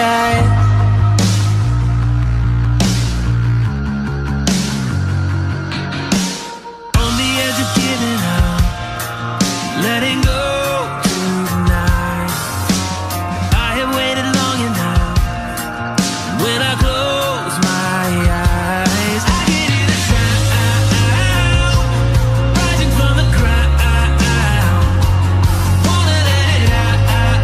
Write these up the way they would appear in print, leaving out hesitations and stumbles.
sky. On the edge of giving up, letting go tonight. I have waited long enough. When I close my eyes, I can hear the sound rising from the crowd. Wanna let it out,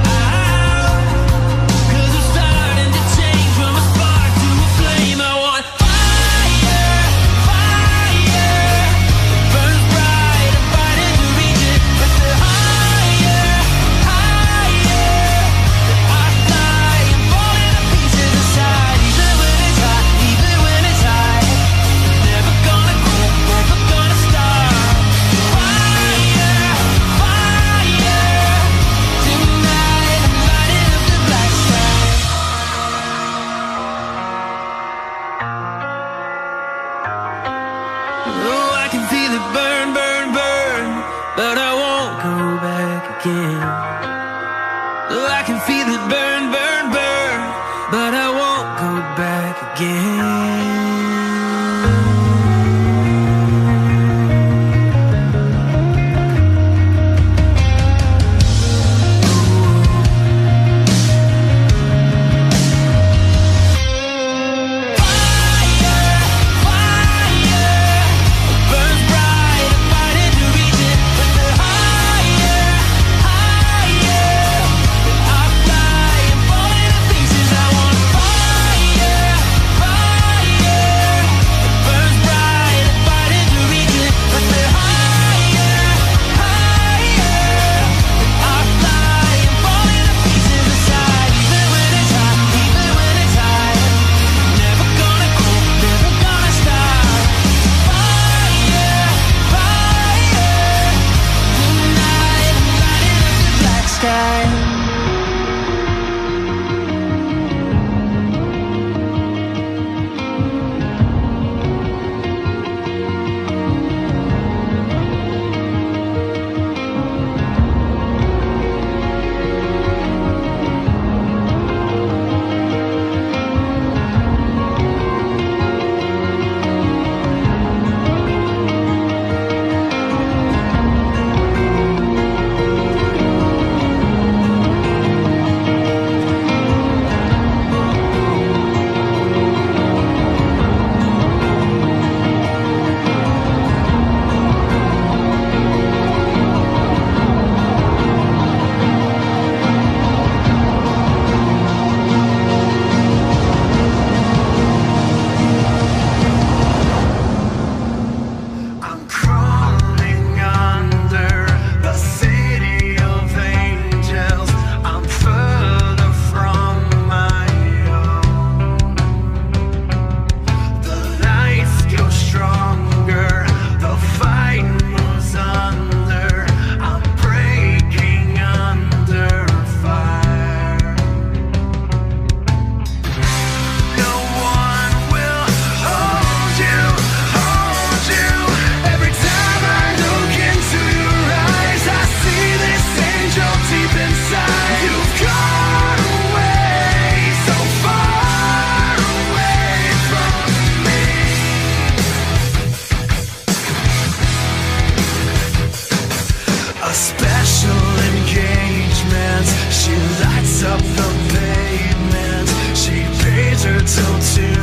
'cause I'm starting to change from a spark to a flame. I want fire, fire, burns bright, I'm fighting to reach it, but the higher, higher I fly, I'm falling to pieces inside. Even when it's hot, even when it's high, never gonna quit, never gonna stop. Fire, fire, tonight I'm lighting up the black sky. Oh, I can feel it burn, burn, burn, but I won't go back again. Oh, I can feel it burn, burn, burn, but I won't go back again. Fire, fire, burns bright, I'm fighting to reach it, but the higher, higher I fly, I'm falling to pieces. I want fire, fire, burns bright, I'm fighting to reach it, but the higher, higher I fly, I'm falling to pieces inside. Even when it's hot, even when it's high, never gonna quit, never gonna stop. Fire, fire, tonight I'm lighting up the black sky. I'm crawling under the city of angels. I'm further from my own. The lights grow stronger, the fight moves under. I'm breaking under fire. No one will hold you, hold you. Every time I look into your eyes, I see this angel deep inside. You've gone away, so far away from me. A special engagement, she lights up the pavement. She pays her till 2